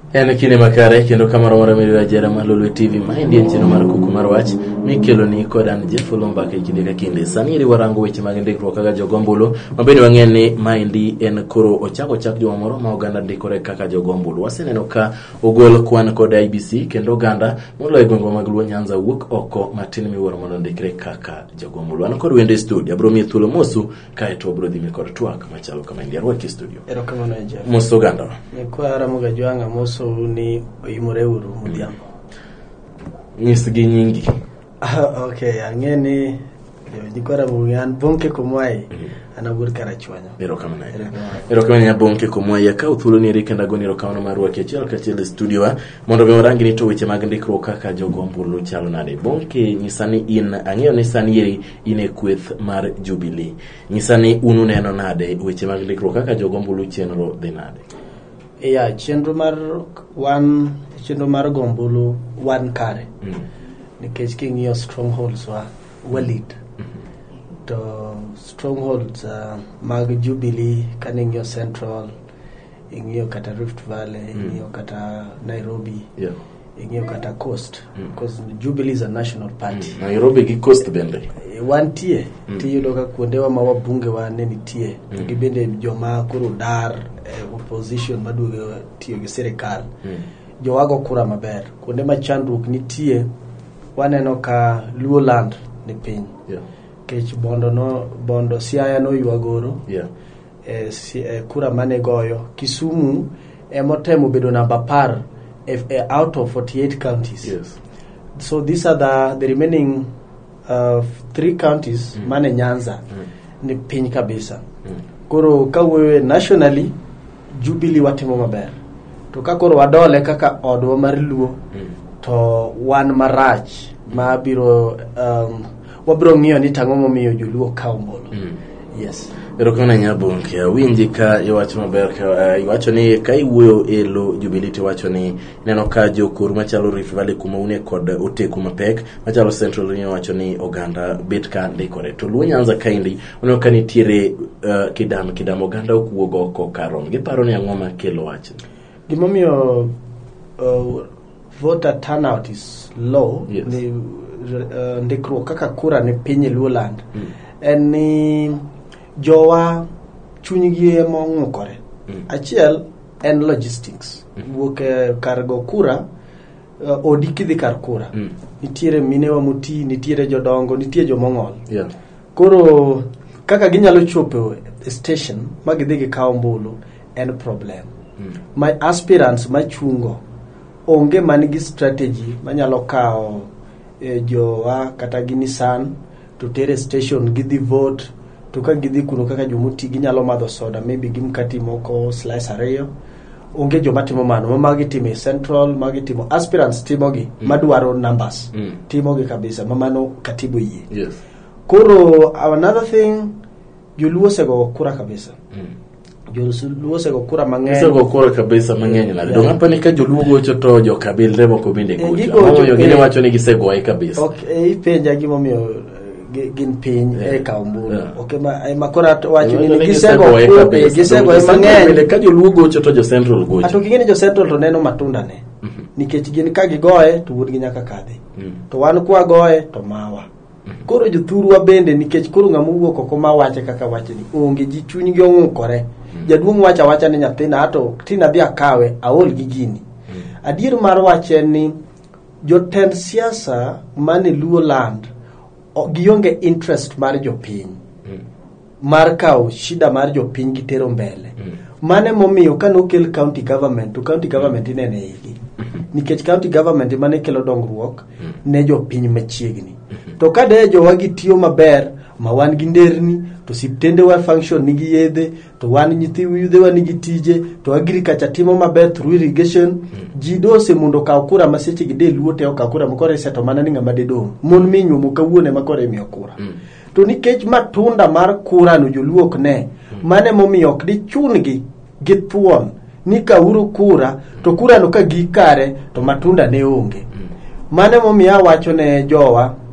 En kine makare kendo kamaro mara medira jera malolo TV maendi en cheno mar kuku mar wach mikelo ni kodan Jeff Lombake kinde ka kinde saniri warango weche mag ndikruok kaka jogombulu mabende wang'en ni maendi en koro ochako joma moro ma oganda ndikore kaka jogombulu waseneno ka ogol kwan kod IBC kendo oganda moloyo gwengwa mag Luo Nyanza wuok oko matin miwuoro mondo ndikre kaka jogombulu an kod wende studio abro mi thuolo mosu kae to bro dhi mi kod twak machalo kama ndi arwaki studio erokamano Jeff mosu oganda kwa ramuga jwanga mosu ni oyimore uru mudhiambo nyisgi nyingi. Okay, ang'eni jikora mungan bonke komwai anabur karachwanya. Erokamana bonke komwai ka uthulo ni rikenda goni rokamano marwa kechiel kachiel studio wa mondo be orangi ni to weche mag ndikruok kaka jogombulu chalo nade. Bonke nyisani in ang'eyo ni sani yeri ine kweth mar Jubilee. Nyisani unu neno nade weche mag ndikruok kaka jogombulu chenro dhi nade. Yeah, chenro mar gombulu wan kare. Nikech king'iyo strongholds wa walid to strongholds mag Jubilee kaning'iyo Central, ing'iyo kata Rift Valley, ing'iyo kata Nairobi, ing'iyo kata Coast, because Jubilee is a national party. Nairobi gi Coast bende wantie tiyudo ka kuondewa ma wabunge wa ne nitie gibende joma koro dar opposition maduogo tiyo gi sirikal jowago kura maber kuonde ma chandruok nitie waneno ka Luo land ni piny kech bondo Siaya no yuagoro kura mane goyo Kisumu emotemo bedo namba 10 out of 48 counties. So these are the remaining 3 counties mane Nyanza ni piny kabisa. Koro kawe nationally Jubilee watimo maber to kakoro wadole kaka odwa mar Luo to wan marach ma biro wabiro ng'iyo ni tang'o momiyo joluo kaumbolo. Yes. Erokamana nyabonke winji ka iwacho maber ka iwacho ni ka iwuoyo elo Jubilee to wacho ni neno ka jokur machalo Rift Valley kuma une kod oteku mapek machalo Central ni wacho ni oganda bet ka ndikore to Luo Nyanza kaindi ono ka nitiere kidam oganda okuogo oko karom giparo ni ang'o ma kelo wach gimomiyo voter turnout is low. Ni ndikruok kaka kura ni piny Luo land en ni jowa chunygi mong'ukore. Achiel en logistics. Wuok kargo kura odikidhi kar kura. Nitiere minewa muti, nitiere jodongo, nitiere jomong'ol. Koro kaka ginyalo chopo station magidhi gikaw ombulu en problem. My aspirants machungo onge manigi strategy manyalo kawo jowa kata ginisan to tere station gidhi vote to ka gidhi kuno kaka jomuti ginyalo madho soda maybe gimkati moko slice ariyo onge joma timo mano magi timo Central magi timo aspirants timo gi madwaro numbers timo gi kabisa mamano katibu yie. Koro another thing joluo sego kura kabisa. Joluo sego kura mang'eny. Sego kura kabisa mang'eny na. Donga pani ka joluo gocho to jo kabilde moko bende gocho. Omoyo gine wacho ni gisego ai kabisa. Okay, ipenja gimomiyo gin piny kaumbulu. Okay, makora wacho ni gisego mang'eny. Ka joluo gocho to jo Central gocho. Ato kingene jo Central to neno matunda ne. Nikech gin ka gigoye to wuod gi nyaka kadhi. To wan kwa goye to mawa. Koro jothurwa bende nikech koro ng'ama wuok oko ma wache kaka wache ni onge ji chunygi ong'ukore. Jaduong' wacha ni nyathina ato tina dhi akawe aol gi gini. Adier mar wache ni jotend siasa mane Luo land gionge interest mar jopiny mar kawo shida mar jopiny gitero mbele. Mane momiyo kanokel county government to county government inene higi nikech county government mane kelo dongruok ne jopiny machiegni. To kade jowa gitiyo maber ma wan gi nderni to siptende wa function nigi yedhe to wan nyithi yudhe wa nigi tije to agriculture timo maber through irrigation jidose mondo kaw kura maseche gide Luo te okaw kura makore seto mana ni ng'ama dedong mon minyo mokawuone makore miyo kura to nikech matunda mar kura no joluok ne mane momiyo ok dichungi gi thuon ni kauru kura to kura no ka gikare to matunda ne onge mane momiyo wacho ne jowa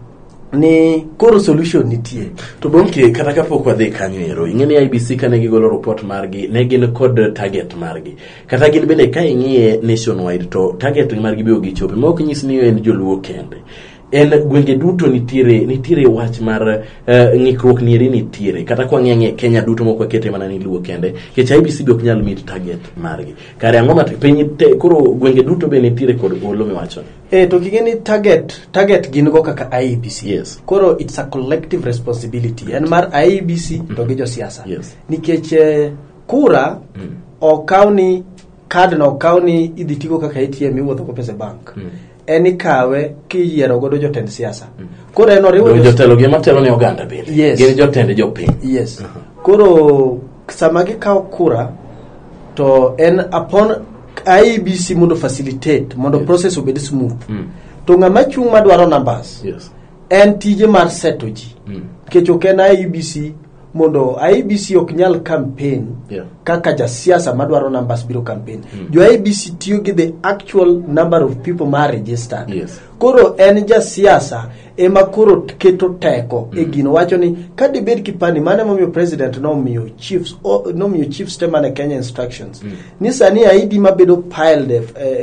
ni koro solution nitie. To bonke kata kapok wadhi kanyo ero, ing'eni IBC kane gigolo report margi, ne gin kod target margi. Kata gin bende ka ing'iye nationwide to target margi biro gichope. Ma ok nyis ni en joluo kende. En gwenge duto nitiere wach mar ng'ikruok nieri nitiere. Kata kwa ng'eng'e Kenya duto moko kete mana ni luo kende. Kech IBC be ok nyal meet target margi. Kare ang'o piny te koro gwenge duto be nitiere kod olo miwacho. To kigeni target gin go kaka IBC. Yes. Koro it's a collective responsibility. En mar IBC to gi jo siasa. Yes. Nikech kura okawni card no okawni idhi tigo kaka ATM iwuotho ko pesa bank. Eni kawe kiyiero godo jotend siasa. Koro en oriwo jotelo gi matelo ne oganda bende. Yes. Gin jotend jopiny. Yes. Koro sama gikawo kura to en upon IBC mondo facilitate mondo process obed smooth. To ng'ama chung' madwaro numbers. Yes. En tije mar seto ji. Kech ok en IBC mondo IBC ok nyal campaign kaka ja siasa madwaro numbers biro campaign. Jo IBC tiyo gi the actual number of people ma registered. Yes. Koro en ja siasa ema koro keto teko e gino wacho ni ka dibed kipani mane momiyo president nomiyo chiefs temane Kenya instructions ni sani ID mabedo piled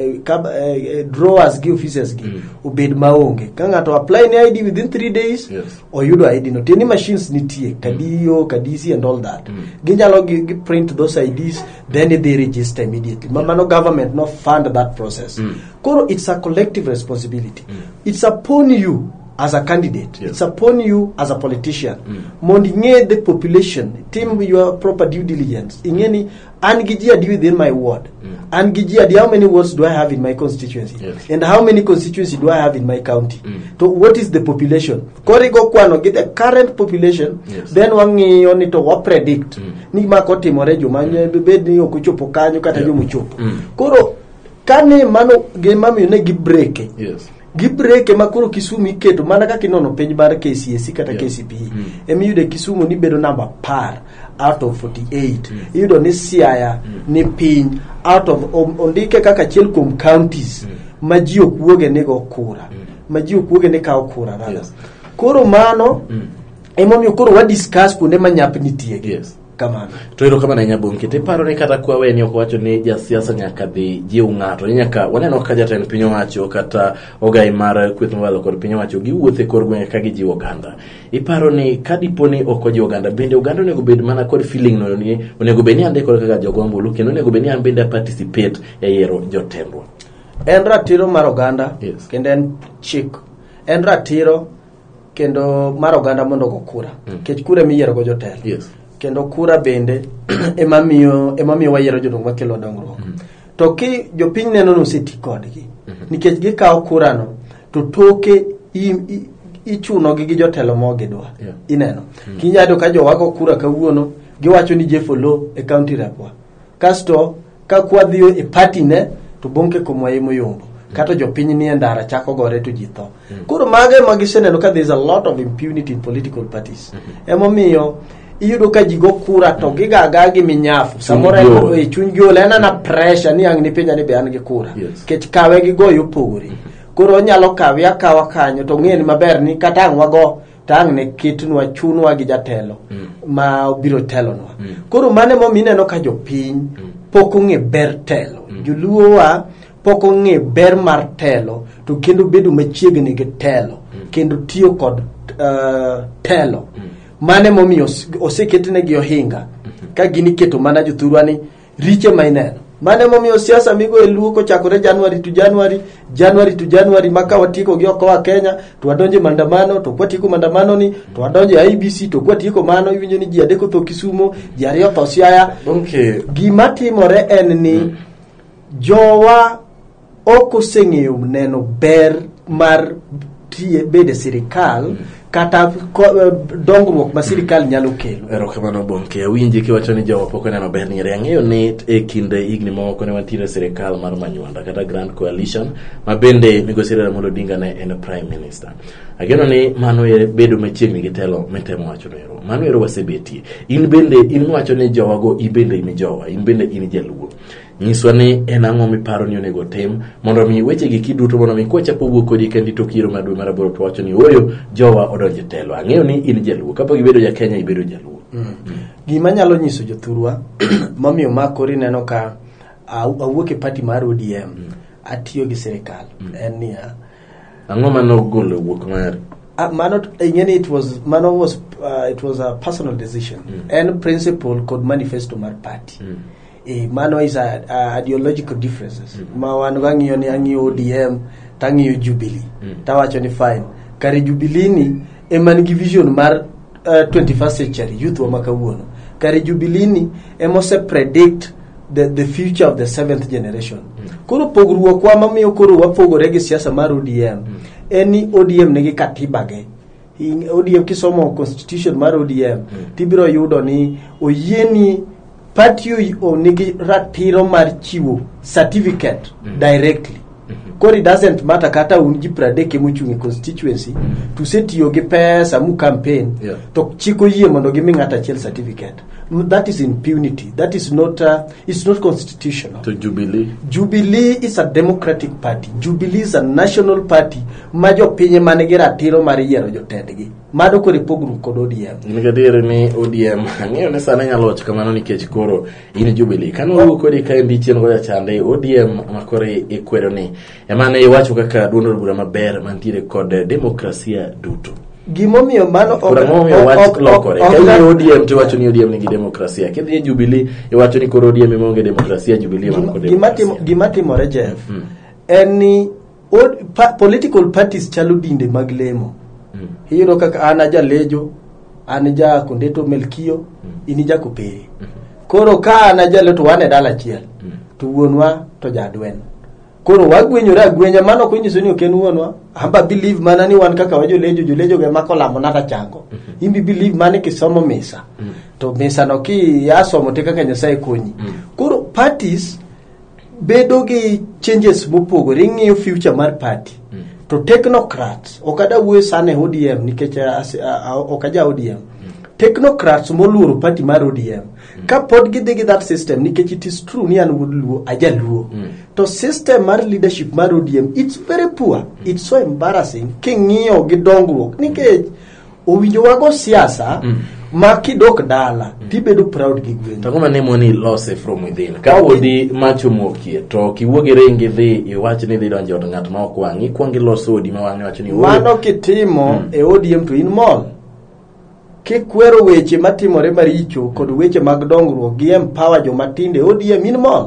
drawers gi officers gi obed maonge ka ng'ato apply ni ID within 3 days oyudo ID no teni machines nitie Kadiyo Kadisi and all that ginyalo gi print those IDs then they register immediately mano government no fund that process. Koro it's a collective responsibility. It's upon you as a candidate. It's upon you as a politician. Mondi nge the population, team your proper due diligence. Ingeni angijia di within my ward. Angijia di how many wards do I have in my constituency? And how many constituency do I have in my county? So what is the population? Korigo kwano get the current population. Then wangi oni to wa predict. Ni makoti morejo manye bed ni okuchopo kanyo kata jo muchopo. Koro kane mano gemami ne gibreke. Gibreke makuro Kisumu iketo mana kaka inono page bar KCSE kata KCPE emiyude Kisumu ni bedo number par out of 48 iyudo ni Siaya ni piny out of ondike kaka chiel kuom counties maji okuoge nego kura maji okuoge ne kawo kura koro mano emomiyo koro wa discuss kuonde manyap nitie kamano. To ero kama na nyabonke te paro ni kata kwa weni okwacho ni ja siasa nyaka dhi jiu ng'ato ni nyaka waneno ka jatend piny owacho kata ogai mar kweth mawalo kod piny owacho giwuothe kor gwenge ka gijiwo oganda. Iparo ni kadiponi ok ojiwo oganda bende oganda onego bed mana kod feeling no ni onego bed ni ande kod kaka jogombulu kendo onego bed ni ambende participate e yiero jotendwa. En ratiro mar oganda kendo en chik. En ratiro kendo mar oganda mondo go kura. Kech kura miyiero go jotelo. Kendo kura bende emamiyo wayiero jodong makelo dongruok. To ki jopiny neno no seti kodgi nikech gikawo kura no to toke ichuno gi jotelo mo gidwa ineno kinyado ka jowago kura kawuono giwacho ni jefolo e county repwa kasto ka kwadhiyo e party ne to bonke komwaye moyombo kata jopiny ni ndara chako gore to jitho. Koro mage magiseneno ka there is a lot of impunity in political parties. Emomiyo iyudo ka jigo kura to gigaga gi minyafu samoro e chuny giol na pressure ni ang ni penya ni be an gi kura kech kawe gi goyo pogori koro nyalo kawe akawa kanyo to ng'eni maber ni kata ang wago tang ne kitnwa chunwa gi jatelo ma biro telonwa. Koro mane mo mineno ka jopiny pok ong'e ber telo joluowa pok ong'e ber mar telo to kendo bedo machiegni gi telo kendo tiyo kod telo mane momiyo oseketne gi ohinga ka gini keto mana jothurwa ni riche maineno mane momiyo siasa migo e luoko chakore January to January maka watiko gi oko wa Kenya to wadonje mandamano to kwatiko mandamano ni to wadonje IBC to kwatiko mano iwinjo ni ji adeko to Kisumu ji ariyo to Siaya. Gima timore en ni jowa okoseng'eyo neno ber mar tie bede sirikal kata dongruok ma sirikal nyalo kelo. Ero kamano bonke awinji kiwacho ni jowa pok oneno ber ni ang'eyo ni e kinde higni moko ne wantiere sirikal mar Manyuanda kata Grand Coalition ma bende Migosi Raila Amolo Odinga ne en prime minister. Ageno ni mano e bedo machiegni gi telo metemo wacho no ero mano ero wasebetie in bende in wacho ni jowa go ibende in jowa in bende in jaluo nyiswa ni en ang'o miparo ni onego tim mondo mi weche gi kiduto mondo mi kwachapo wuok kodi kendi to kiro madwe maraboro to wacho ni oyo jowa odonje telo. Ang'eyo ni in jaluo, kapok ibedo ja Kenya ibedo jaluo. Gima nyalo nyiso jothurwa momiyo makori neno ka awuok e party mar ODM atiyo gi sirikal en niya ang'o mano golo wuok mari? It was a personal decision and principle called manifesto mar party. Mano is ideological differences. Ma wan gang'iyo ni ang'iyo ODM tang'iyo Jubilee tawacho ni fine kare Jubilee ni ema nigi vision mar 21st century youth wa makawuono. Kare Jubilee ni ema se predict the future of the 7th generation. Koro pogruok wa mamiyo koro wapogore gi siasa mar ODM eni ODM nigi katiba ge. ODM kisomo constitution mar ODM tibiro yudo ni oyieni party nigi ratiro mar chiwo certificate directly. Koro it doesn't matter kata unji pradeke mochungi constituency to setiyo gi pesa mu campaign to chiko yie mondo gimi ng'ata chiel certificate. That is impunity. That is not it's not constitutional. To Jubilee is a democratic party. Jubilee is a national party majo pinye manigi ratiro mar yiero jotendgi. Mado kore pogru kod ODM. Nigadiere ni ODM ng'eyo ne sana nyalo wacho kamano nikech koro in Jubilee. Kano kodi ka ndi chien goya chande ODM makore ikwero ni emane iwacho kaka duono bura maber mantiere kod demokrasia duto. Gimomiyo mano lokore ka ODM to wacho ni ODM nigi demokrasia kidhi Jubilee iwacho ni koro ODM monge demokrasia Jubilee man kod demokrasia. Gimatimore Jeff any political parties chalo dinde mag lemo. Hiro kaka anaja lejo anaja kondeto Melkio inija kopere. Koro ka anaja leto wane dala chiel to wuonwa to jadwen. Koro wagwenyore agwenya mano kunyiso ni oken wuonwa amba believe mana ni wan kaka wajo lejo ge makolamo nata chango imbi believe mane kisomo misa to misa no ki yasomo te kaka Nyasaye konyi. Koro parties bedo gi changes mopogore ng'iyo future mar party to technocrats okada wuo sane ODM nikech okaja ODM technocrats moluoro party mar ODM ka pod gidhi gi that system nikech it is true ni an wuodluo ajaluo to system mar leadership mar ODM it's very poor. It's so embarrassing king'iyo gi dongruok nikech owinjo wago siasa ma kidok dala tibedo proud gi gweng. To kuma ne moni lose from within ka odi macho mokie to kiwuoge rengi dhi iwach ni dhi donjo od ng'at ma ok wang'i kwangi loso odi ma wang'i wacho ni mano kitimo e ODM to in mol kikwero weche matimore maricho kod weche mag dongruok gi empower joma tinde ODM in mol.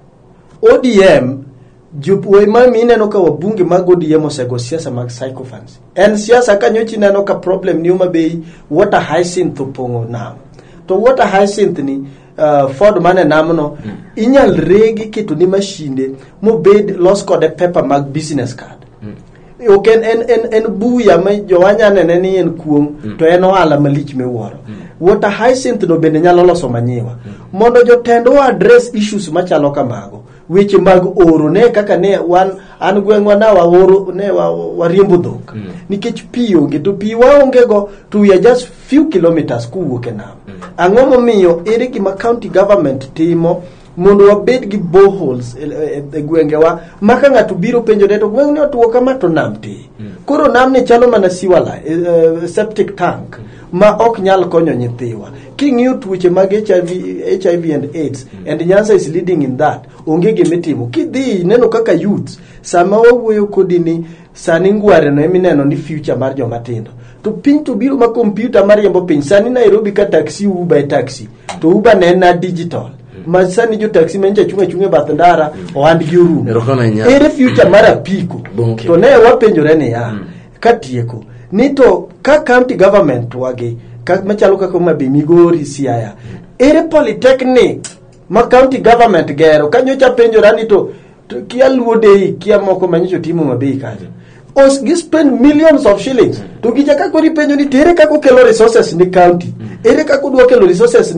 ODM jopwe ma mineno ka wabunge mag ODM osego siasa mag psychophants. En siasa kanyochi neno ka problem ni Homa Bay water hyacinth opongo nam. To water hyacinth ni Ford mane namno inyal regi kitu ni mashinde mobed los kode paper mag business card. Oken en buya ma jowanya nene ni en kuong to en ohala malich miwuoro. Water hyacinth no bende nyalo loso manyiwa mondo jotendo address issues machalo kamago. Weche mag oro ne kaka ne wan an gwengwa na wa oro ne wariembo dhok nikech pi onge to pi waonge go to we are just few kilometers kuwuok e nam. Ang'o momiyo ere gima county government timo mondo wabed gi boreholes e gwengewa maka ng'ato biro penjo ne to gweng' ne otuo kama to nam ti. Koro nam ne chalo mana siwala septic tank ma ok nyal konyo nyithiwa. King'iyo tuoche mag HIV and AIDS and Nyanza is leading in that onge gimitimo kidhi neno kaka youth sama wawuoyo kodi ni sani ngware no emineno ni future mar joma tindo to piny to biro ma computer mar yembo piny sani Nairobi ka taxi Uber e taxi to Uber ne na digital ma sani jo taxi menja chunga bath ndara ohand gi orumo ere future mar apiko to ne wapenjore ne ya katieko ni to ka county government wage machalo kaka Homa Bay, Migori, Siaya ere polytechnic ma county government gero kanyocha penjora ni to kia luode kia moko manyicho timo Homa Bay kaje gi spend millions of shillings to gichaka kori penjo ni tere kako kelo resources ni county ere kako duo kelo resources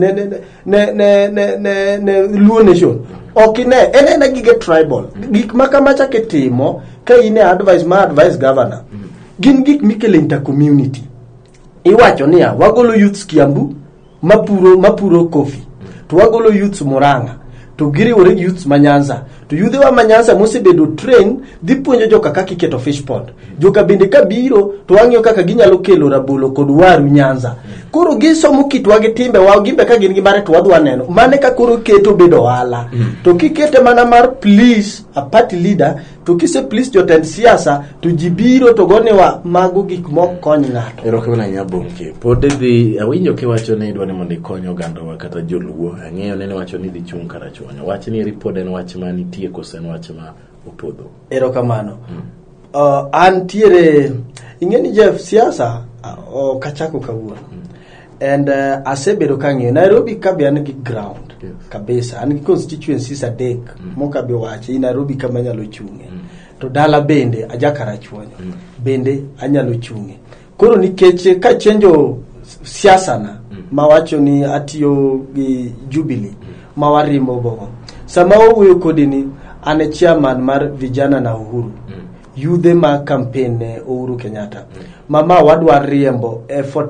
ne Luo nation okine ene gige tribal gik makamacha ketimo ka ine advice governor gin gik mikele inter community. Iwacho niya wagolo youths Kiambu mapuro coffee to wagolo youths Murang'a to giriwore youths manyanza to yudhe wa manyanza mosebedo train dhi puonjo joka kaka iketo fish pond joka bende kabiro to wang'iyo kaka ginyalo kelo rabolo kod waru Nyanza koro gisomo kitwa gi timbe wa gimbe ka gin gi mare to wadwa neno mane ka koro keto bedo wala to kikete mana mar please a party leader to kise please jotend siasa to jibiro to gonewa mago gik mok kony ng'ato. Erokamano Nyabonke. Pod dhi awinjo kiwacho ni idwa ni mondo ikony ogandawa kata joluo. Ang'eyo ni wacho ni dhi chung' karachuonyo. Wach ni ripod en wach ma nitie koso en wach ma opodho. Erokamano. Antiere ing'eni Jeff siasa kachako kawuono. And asebedo kang'eyo Nairobi kabe an gi ground kabisa an gi constituencies adek mokabe wache Nairobi kama nyalo chung'e to dala bende aja karachuonyo bende anyalo chung'e koro nikech ka chenjo siasa na mawacho ni atiyo gi Jubilee mawarimo bogo sama owuoyo kodini ane chairman mar vijana na uhuru yudhe ma campaign Uhuru Kenyatta mama wadwa riembo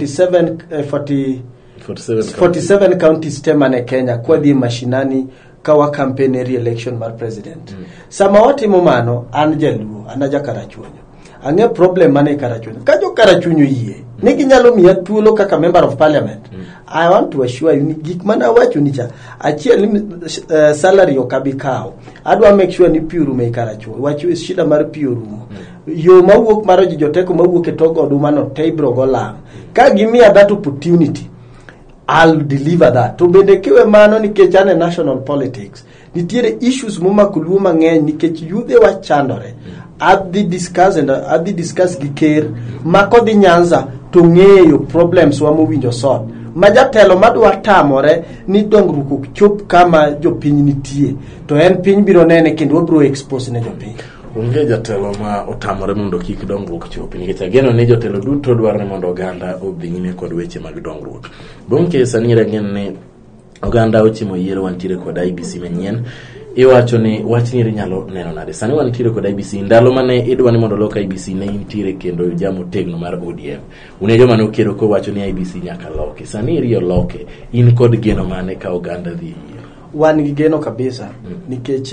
47 counties temane Kenya kwa dhi mashinani kawa campaign re-election mar president sama watimo mano an jaluo anaja karachuonyo ang'e problem mane karachuonyo ka jo karachuonyo yie nigi nyalo miya thuolo kaka member of parliament I want to assure you gik mana wacho ni cha achiel salary okabikao adwa make sure ni piuru me karachuonyo wacho shida mar piuru yo mawuok maro joteko mawuok e togo oduma no tebro golang ka gimiya that opportunity I'll deliver that to bende kiwe mano nikech ane national politics nitiere issues momakuluo mang'eny nikech yudhe wachandore adhi discuss gi ker makodhi Nyanza to ng'eyo problems wa mowinjo sort majatelo madwa tamore ni dongruok ok chop kama jopiny nitie to en piny biro nene kendo wabro expose ne jopiny. Onge jatelo ma otamore mondo kik dongruok chopi nikech ageno ne jotelo duto dwaro ni mondo oganda odhi nyime kod weche mag dongruok. Bonke sani rangen ne oganda ochimo yiero wantiere kod IBC manyien iwacho ni wach ni nyalo neno nade sani wantiere kod IBC ndalo mane idwa ni mondo loka IBC ne intiere kendo jamo tegno mar ODM une joma no kero ko wacho ni IBC nyaka loke sani riyo loke in kod geno mane ka oganda dhi wan gi geno kabisa nikech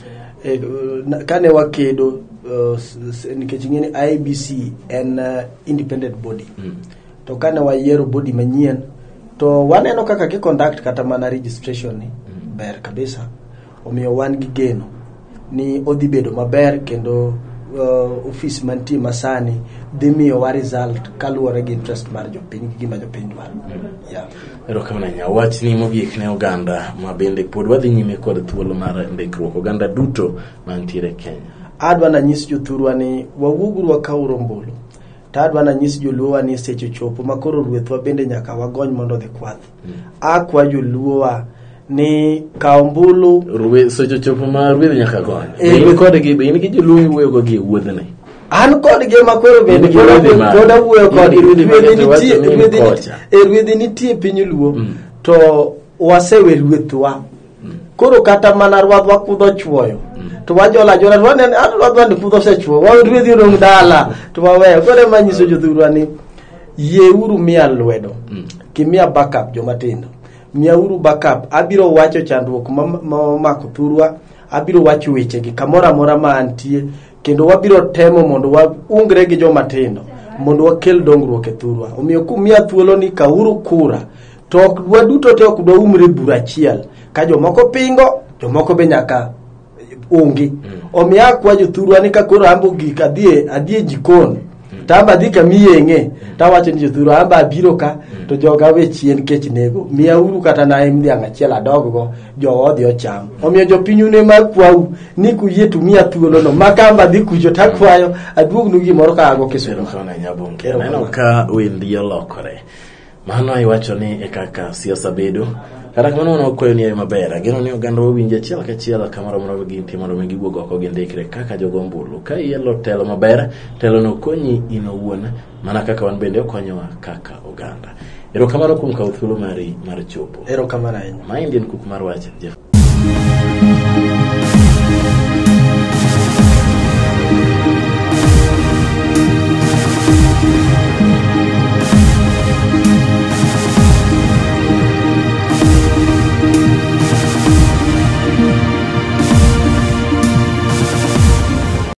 kane wakedo nikech ng'eni IBC en independent body to kane wayiero body manyien to waneno kaka ke conduct kata mana registration ni ber kabisa omiyo wan gi geno ni odhi bedo maber kendo office mantie masani dhi miyo wa result kaluwore gi interest mar jopiny gi gima jopiny dwaro. Erokamano wach ni mogiek ne oganda ma bende pod wadhi nyime kod thuolo mar ndikruok oganda duto mantiere Kenya. Adwa na nyis jothurwa ni wawugru wakaw rombolo ta adwa na nyis joluo ni seche chopo makoro ruethwa bende nyaka wagony mondo dhi kwath akwa joluo ni kaombulu seche chopo ma ruedh nyaka gony in kod gi be in gi joluo wuoyo go gi wuodhne an kod ge makoro bende koda wuoyo kod ruedhi nitie piny luo to wasewe ruethwa koro kata mana rwadhwa kudho chwoyo to wajola rwanen rwadhwa ni kudho sechwo wa ruedhi odong dala to waweyo kore manyiso jothurwa ni yeuru mia lwedo kimia backup jomatindo miauru backup abiro wacho chandruok mamako thurwa abiro wacho weche gi kamora mora ma antie kendo wabiro temo mondo waungre gi jomatindo mondo wakel dongruok e thurwa omiyo kumia thuolo ni kauru kura to waduto te ok dwaumre bura achiel ka jomoko pingo jomoko be nyaka ungi omiyo kwa jothurwa ni ka koro ambo gik adhie jikon tamba dika miyenge tawacho ni jothurwa amba abiro ka to joga we chien kech nego miauru kata na emdhiang achiel adoggo jo odhi ocham omiyo jopinyu ne makwau ni kuyie tumia thuolo no makamba dhi kujo takwayo aduognu gimoro ka ago kisuno kana Nyabonke neno ka wendi olokore mano iwacho ni kaka siasa bedo kata kamano no koyo ni maber ageno ni oganda winje achiel ka achiel kamoro moro gi timo mondo megi wuog oko gi ndikre kaka jogombulu ka yelo telo maber telo no konyi inowuona mana kaka wan bende okonyowa kaka oganda. Erokamano kuom kawo thuolo mari mar chopo. Erokamano ahinya. Ma Indian Cook mar wach Jeff.